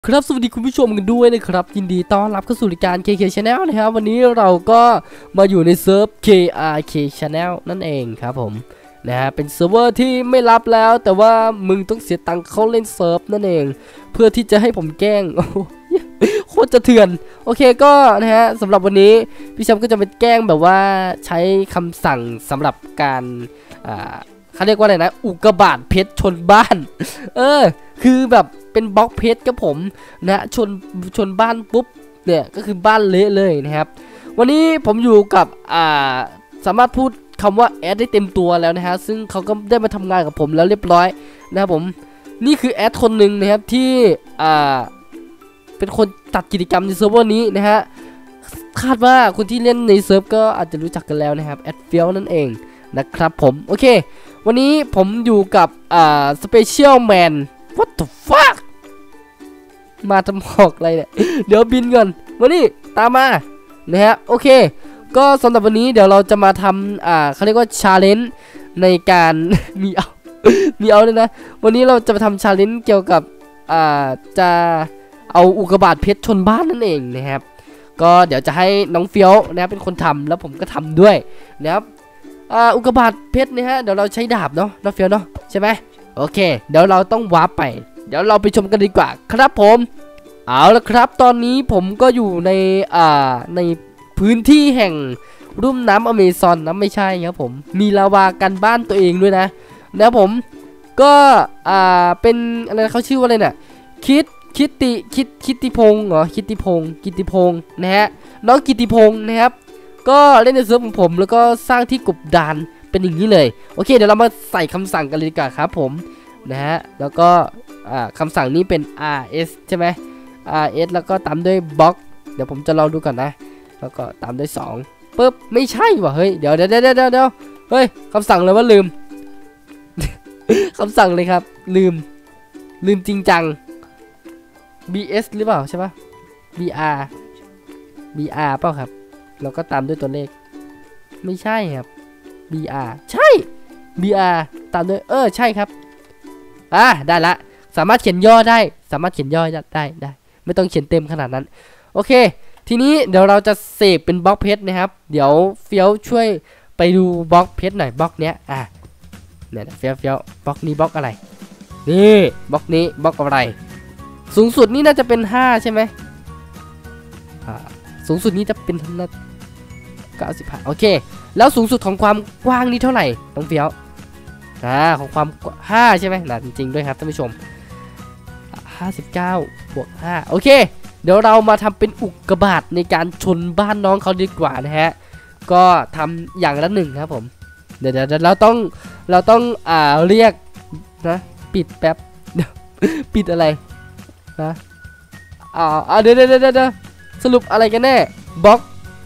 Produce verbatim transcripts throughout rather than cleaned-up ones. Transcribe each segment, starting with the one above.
ครับสวัสดีคุณผู้ชมกันด้วยนะครับยินดีต้อนรับเข้าสู่รายการ เค เค Channel นะครับวันนี้เราก็มาอยู่ในเซิร์ฟ เค อาร์ เค Channel นั่นเองครับผมนะฮะเป็นเซิร์ฟเวอร์ที่ไม่รับแล้วแต่ว่ามึงต้องเสียตังค์เข้าเล่นเซิร์ฟนั่นเองเพื่อที่จะให้ผมแกล้งโคตรจะเถื่อนโอเคก็นะฮะสำหรับวันนี้พี่แชมป์ก็จะไปแกล้งแบบว่าใช้คำสั่งสำหรับการอ่าเขาเรียกว่าอะไรนะอุกกาบาตเพชรชนบ้านเออคือแบบเป็นบล็อกเพชรกับผมนะชนชนบ้านปุ๊บเนี่ยก็คือบ้านเละเลยนะครับวันนี้ผมอยู่กับอ่าสามารถพูดคำว่าแอดได้เต็มตัวแล้วนะฮะซึ่งเขาก็ได้มาทำงานกับผมแล้วเรียบร้อยนะครับผมนี่คือแอดคนหนึ่งนะครับที่อ่าเป็นคนตัดกิจกรรมในเซิร์ฟเวอร์นี้นะฮะคาดว่าคนที่เล่นในเซิร์ฟก็อาจจะรู้จักกันแล้วนะครับแอดเฟี้ยวนั่นเองนะครับผมโอเควันนี้ผมอยู่กับอ่าสเปเชียลแมนWhat the fuck มาทำหอกอะไรเนี่ย เดี๋ยวบินก่อนมานี่ตามมานะฮะโอเคก็สำหรับวันนี้เดี๋ยวเราจะมาทำอ่าเขาเรียกว่าชาเลนจ์ในการ มีเอา มีเอาเลยนะวันนี้เราจะมาทำชาเลนจ์เกี่ยวกับอ่าจะเอาอุกกาบาตเพชรชนบ้านนั่นเองนะครับก็เดี๋ยวจะให้น้องเฟี้ยวนะเป็นคนทำแล้วผมก็ทำด้วยนะครับอ่าอุกกาบาตเพชรนะฮะเดี๋ยวเราใช้ดาบเนาะน้องเฟี้ยวเนาะใช่ไหมโอเคเดี๋ยวเราต้องวาร์ปไปเดี๋ยวเราไปชมกันดีกว่าครับผมเอาละครับตอนนี้ผมก็อยู่ในอ่าในพื้นที่แห่งลุ่มน้ำอเมซอนนะไม่ใช่ครับผมมีลาวากันบ้านตัวเองด้วยนะนะผมก็อ่าเป็นอะไรเขาชื่อว่าอะไรน่ะคิดคิตติคิดคิตติพงศ์เหรอคิตติพงศ์กิตติพงศ์นะฮะน้องกิตติพงศ์นะครับก็เล่นในเซิร์ฟของผมแล้วก็สร้างที่กบดานเป็นอย่างนี้เลยโอเคเดี๋ยวเรามาใส่คำสั่งกันเลยดีกว่าครับผมนะฮะแล้วก็คำสั่งนี้เป็น อาร์ เอส ใช่ไหม อาร์ เอส แล้วก็ตามด้วยบล็อกเดี๋ยวผมจะลองดูก่อนนะแล้วก็ตามด้วยสองปึ๊บไม่ใช่ว่ะเฮ้ยเดี๋ยวเดี๋ยวเดี๋ยวเดี๋ยวเดี๋ยวเฮ้ยคำสั่งเลยว่าลืม คำสั่งเลยครับลืมลืมจริงจัง บี เอส หรือเปล่าใช่ปะ บี อาร์ บี อาร์ เปล่าครับแล้วก็ตามด้วยตัวเลขไม่ใช่ครับ บี อาร์ ใช่ บี อาร์ ตามด้วยเออใช่ครับอ่ะได้ละสามารถเขียนย่อได้สามารถเขียนย่อได้ได้ไม่ต้องเขียนเต็มขนาดนั้นโอเคทีนี้เดี๋ยวเราจะเสกเป็นบล็อกเพชรนะครับเดี๋ยวเฟี้ยวช่วยไปดูบล็อกเพชรหน่อยบล็อกเนี้ยอ่ะเนี่ยเฟี้ยวเฟี้ยวบล็อกนี้บล็อกอะไรนี่บล็อกนี้บล็อกอะไรสูงสุดนี่น่าจะเป็นห้าใช่ไหมอ่าสูงสุดนี้จะเป็นน่าเก้าสิบห้าโอเคแล้วสูงสุดของความกว้างนี่เท่าไหร่ต้องเฟี้ยวอ่าของความห้าใช่ไหมนะจริงๆด้วยครับท่านผู้ชมห้าสิบเก้าบวกห้าโอเคเดี๋ยวเรามาทำเป็นอุกกาบาตในการชนบ้านน้องเขาดีกว่านะฮะก็ทำอย่างละหนึ่งครับผมเดี๋ยวเดี๋ยวเราต้องเราต้องอ่าเรียกนะปิดแป๊บปิดอะไรนะอ่าเดี๋ยวเดี๋ยวเดี๋ยวสรุปอะไรกันแน่บล็อก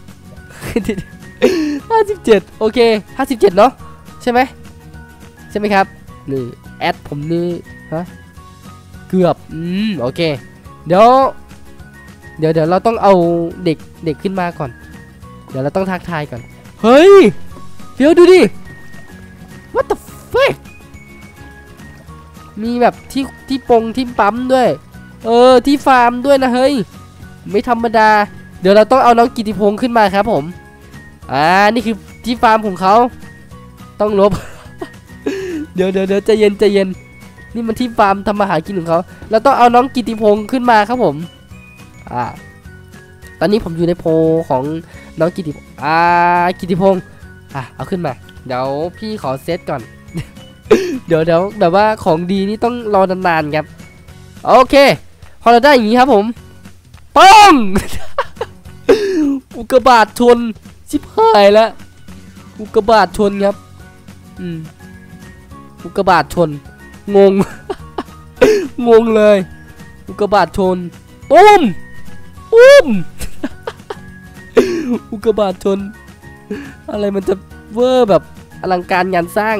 ห้าสิบเจ็ดโอเคห้าสิบเจ็ดเนาะใช่ไหมใช่ไหมครับนี่แอดผมนี่ฮะเกือบอืมโอเคเดี๋ยวเดี๋ยวเดี๋ยวเราต้องเอาเด็กเด็กขึ้นมาก่อนเดี๋ยวเราต้องทักทายก่อนเฮ้ยเดี๋ยวดูดิ what the fuck มีแบบที่ที่ปงที่ปั๊มด้วยเออที่ฟาร์มด้วยนะเฮ้ยไม่ธรรมดาเดี๋ยวเราต้องเอาน้องกิติพงศ์ขึ้นมาครับผมอ่านี่คือที่ฟาร์มของเขาต้องลบ เดี๋ยวเดี๋ยวเดี๋ยวใจเย็นใจเย็นนี่มันที่ฟาร์มทำมาหากินของเขาเราต้องเอาน้องกิติพงศ์ขึ้นมาครับผมอ่าตอนนี้ผมอยู่ในโพของน้องกิติอ่ากิติพงศ์อ่ะเอาขึ้นมาเดี๋ยวพี่ขอเซตก่อน เดี๋ยวเดี๋ยวแบบว่าของดีนี่ต้องรอนานๆครับโอเคพอเราได้อย่างนี้ครับผมป้อง อุกกาบาตชนชิบหายแล้วอุกกาบาตชนครับอืมอุกกาบาตชนงง งงเลยอุกกาบาตชนตุ้มตุ้ม อุกกาบาตชนอะไรมันจะเวอร์แบบอลังการงานสร้าง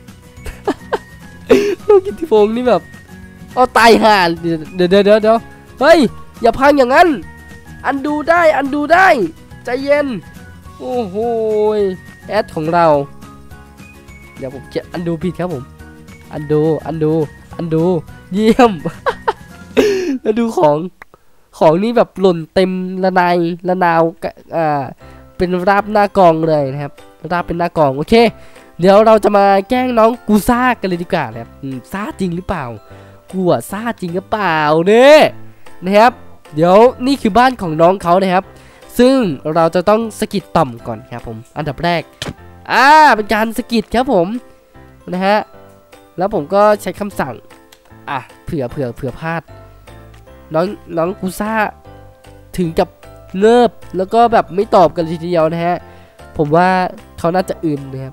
น้องกิติพงศ์นี่แบบเอาตายห่าเดี๋ยวเดี๋ยวเดี๋ยวเดี๋ยวเฮ้ยอย่าพังอย่างนั้นอันดูได้อันดูได้ใจเย็นโอ้โหแอดของเราเดี๋ยวผมเขียนอันดูผิดครับผมอันดูอันดูอันดูเยี่ยมแล้วดูของของนี่แบบหล่นเต็มระนายระนาวอ่าเป็นราบหน้ากองเลยนะครับราบเป็นหน้ากองโอเคเดี๋ยวเราจะมาแกล้งน้องกูซ่ากันเลยดีกว่านะครับซ่าจริงหรือเปล่ากูอะซ่าจริงหรือเปล่าเนี่ยนะครับเดี๋ยวนี่คือบ้านของน้องเขานะครับซึ่งเราจะต้องสกิดต่อมก่อนครับผมอันดับแรกอ่าเป็นการสกิดครับผมนะฮะแล้วผมก็ใช้คำสั่งอ่ะเผื่อเผื่อเผื่อพลาดน้องน้องกูซ่าถึงกับเงิบแล้วก็แบบไม่ตอบกันทีเดียวนะฮะผมว่าเขาน่าจะอื่นนะครับ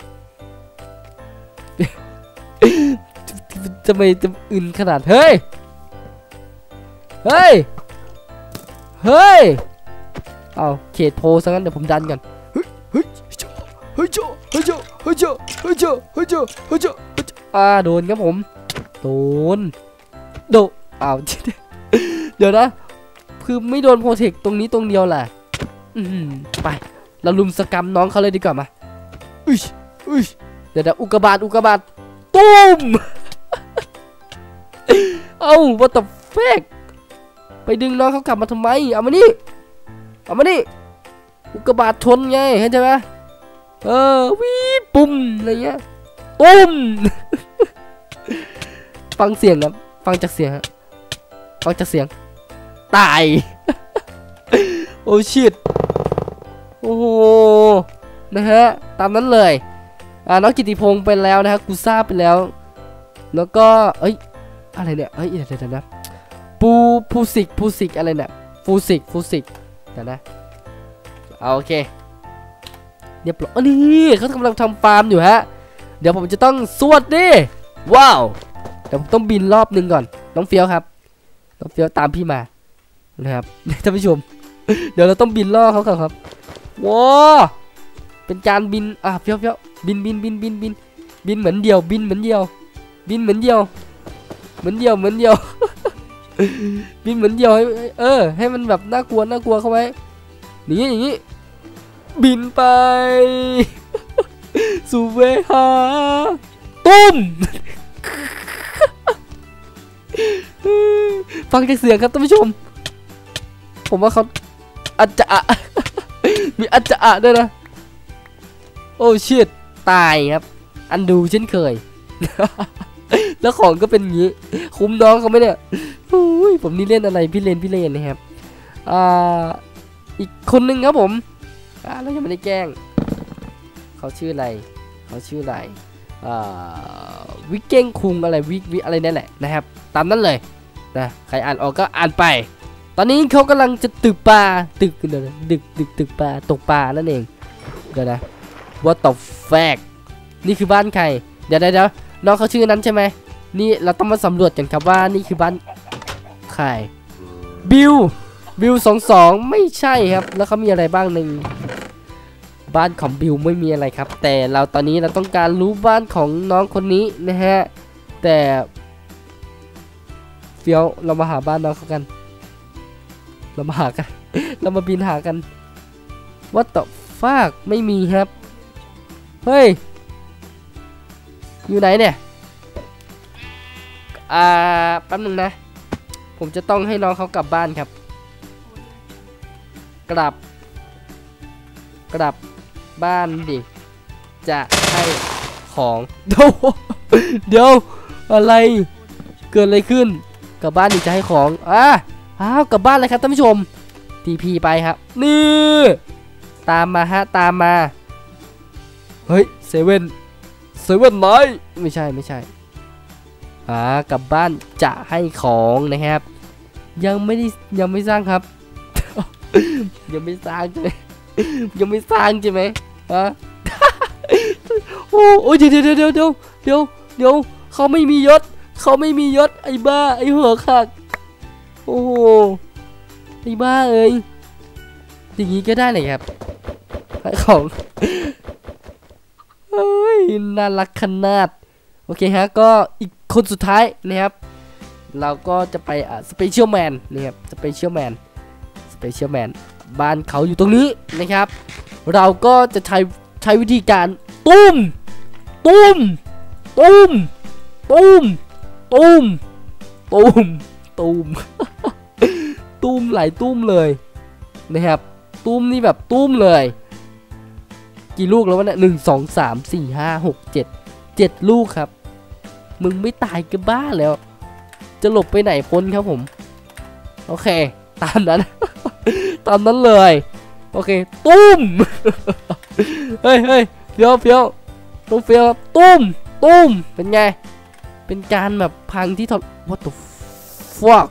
จะไม่จะอื่นขนาดเฮ้ยเฮ้ยเฮ้ยเอาเขตโพซะงั้นเดี๋ยวผมดันกันเฮ้ยเฮ้ยเฮ้ยเจ้าเฮ้ยเจ้าเฮ้ยเจ้าเฮ้ยเจ้าเฮ้ยเจ้าเฮ้ยเจ้าอ่าโดนครับผมโดนโดนอ้าวเดี๋ยวนะคือไม่โดนโปรเทคตรงนี้ตรงเดียวแหละอืมไปเราลุมสกรรมน้องเขาเลยดีกว่ามาอุ้ยอุ้ยเดี๋ยวอุกกาบาตอุกกาบาตตุ้มเอ้าวัตถุแฟกไปดึงน้องเขากลับมาทำไมเอามานี่เอามานี่อุกกาบาตชนไงเห็นใช่ไหมเออวีปุ่มอะไรเงี้ยตุ้มฟังเสียงครับฟังจากเสียงครับฟังจากเสียงตายโอ้ชิตโอ้โหนะฮะตามนั้นเลยอ่าน้องกิติพงศ์ไปแล้วนะฮะกูซ่าไปแล้วแล้วก็เอ้ยอะไรเนี่ยเอ้ยเดี๋ยวเดี๋ยวนะปูปูสิกปูสิกอะไรเนี่ยฟูสิกฟูสิกเดี๋ยวนะเอาโอเคเรียบร้อยนี่เขากำลังทำฟาร์มอยู่ฮะเดี๋ยวผมจะต้องสวดดิว้าวเดี๋ยวผมต้องบินรอบนึงก่อนน้องเฟี้ยวครับน้องเฟี้ยวตามพี่มานะครับท่านผู้ชมเดี๋ยวเราต้องบินล่อเขาก่อนครับว้าเป็นการบินอ่ะเฟี้ยวเฟี้ยวบินบินบินบินบินบินเหมือนเดียวบินเหมือนเดียวบินเหมือนเดียวเหมือนเดียวเหมือนเดียวบินเหมือนเดียวให้เออให้มันแบบน่ากลัวน่ากลัวเข้าไว้อย่างนี้อย่างนี้บินไปสู่เวหาตุ้มฟังจากเสียงครับท่านผู้ชมผมว่าเขาอาจจะมีอาจจะด้วยนะโอ้ชิตตายครับอันดูเช่นเคยแล้วของก็เป็นอย่างนี้คุ้มน้องเขาไหมเนี่ยผมนี่เล่นอะไรพี่เล่นพี่เล่นนะครับอ่าอีกคนนึงครับผมอ่าแล้วยังไม่ได้แกล้งเขาชื่ออะไรเขาชื่ออะไรอ่าวิกเก้งคุงอะไรวิกวิอะไรนั่นแหละนะครับตามนั้นเลยนะใครอ่านออกก็อ่านไปตอนนี้เขากำลังจะตึกปลาตึกเดี๋ยวดึกดึกตึกปลาตกปลานั่นเองเดี๋ยวนะว่าตบแฟกนี่คือบ้านใครเดี๋ยวเดี๋ยวน้องเขาชื่อนั้นใช่ไหมนี่เราต้องมาสำรวจกันครับว่านี่คือบ้านใครบิวบิวสองสองไม่ใช่ครับแล้วเขามีอะไรบ้างหนึ่งบ้านของบิวไม่มีอะไรครับแต่เราตอนนี้เราต้องการรู้บ้านของน้องคนนี้นะฮะแต่เฟี้ยวเรามาหาบ้านน้องเขากันเรามาหากันเรามาบินหากันว่าต่อฟากไม่มีครับเฮ้ยอยู่ไหนเนี่ยอ่าแป๊บนึงนะผมจะต้องให้น้องเขากลับบ้านครับกลับกลับบ้านดิจะให้ของเดี๋ยวเดี๋ยวอะไรเกิดอะไรขึ้นกลับบ้านดิจะให้ของอ่ะอ้าวกลับบ้านเลยครับท่านผู้ชมทีพีไปครับนี่ตามมาฮะตามมาเฮ้ยเซเว่นเซเว่นไหนไม่ใช่ไม่ใช่อ่ากลับบ้านจะให้ของนะครับยังไม่ได้ยังไม่สร้างครับ ยังไม่สร้างใช่ไหมยังไม่สร้างใช่ไหมฮะ โอ้ยเดี๋ยวเดี๋ยวเดี๋ยวเดี๋ยวเดี๋ยวเดี๋ยวเขาไม่มียศเขาไม่มียศไอ้บ้าไอ้หัวขาดโอ้โหไอ้บ้าเอ้ยอย่างนี้ก็ได้เลยครับของเฮ้ยน่ารักขนาดโอเคฮะก็อีกคนสุดท้ายนะครับเราก็จะไปอ่ะสเปเชียลแมนนะครับสเปเชียลแมนสเปเชียลแมนบ้านเขาอยู่ตรงนี้นะครับเราก็จะใช้ใช้วิธีการตุ้มตุ้มตุ้มตุ้มตุ้มตุ้มตูม ตูมหลายตูมเลยนะครับตูมนี่แบบตูมเลยกี่ลูกแล้ววะเนี่ยหนึ่งสองสามสี่ห้าหกเจ็ดเจ็ดลูกครับมึงไม่ตายก็บ้าแล้วจะหลบไปไหนพ้นครับผมโอเคตามนั้น ตามนั้นเลยโอเคตุ้ม เฮ้ยเฮ้ยเฟี้ยวเฟี้ยวต้องเฟี้ยวครับตุ้มตุ้มเป็นไงเป็นการแบบพังที่ทอ what the fuck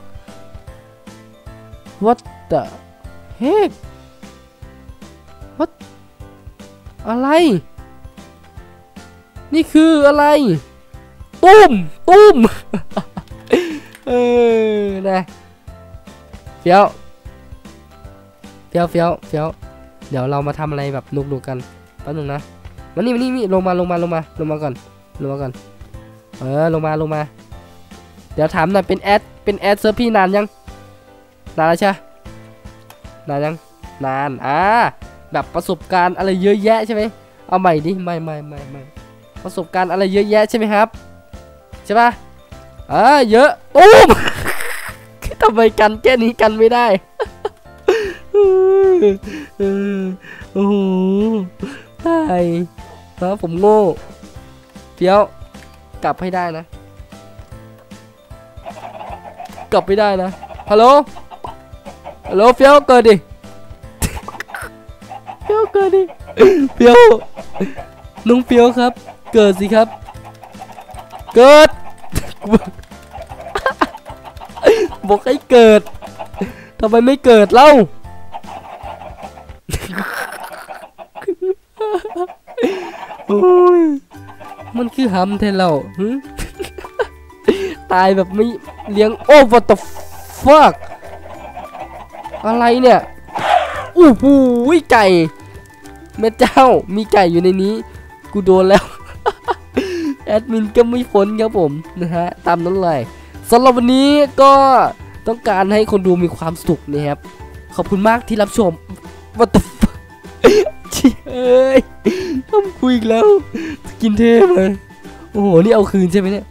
what the heck what อะไรนี่คืออะไรตุ้มตุ้ม เออนะเฟี้ยวเฟี้ยวเฟี้ยวเฟี้ยวเดี๋ยวเรามาทำอะไรแบบนุกๆกันแป๊บนึงนะมานี่มานี่ลงมาลงมาลงมาลงมาก่อนลงมาก่อนเออลงมาลงมาเดี๋ยวถามหน่อยเป็นแอดเป็นแอดเซิร์ฟพี่นานยังนานแล้วใช่นานยังนานอ่าแบบประสบการณ์อะไรเยอะแยะใช่ไหมเอาใหม่ดิไม่ไม่ไม่ไม่ประสบการณ์อะไรเยอะแยะใช่ไหมครับใช่ปะอ่าเยอะตุ้ม ทำไมกันแค่นี้กันไม่ได้ โอ้โหตายครับผมโง่เดี๋ยวกลับให้ได้นะกลับไม่ได้นะฮัลโหลฮัลโหลเฟี้ยวเกิดดิ เฟี้ยวเกิดดิเฟี้ยวน้องเฟี้ยวครับเกิดสิครับเกิด บอกให้เกิดทำไมไม่เกิดเล่า โอ้ยมันคือหำแทนเรา ตายแบบไม่เลี้ยงโอ้ what the fuck อะไรเนี่ยอู้หูไก่แม่เจ้ามีไก่อยู่ในนี้กูโดนแล้ว แอดมินก็ไม่พ้นครับผมนะฮะตามนั้นเลยสำหรับวันนี้ก็ต้องการให้คนดูมีความสุขนะครับขอบคุณมากที่รับชม what the fuck เอ้ยต้องคุยอีกแล้วกินเทพเลยโอ้โหนี่เอาคืนใช่ไหมเนี่ย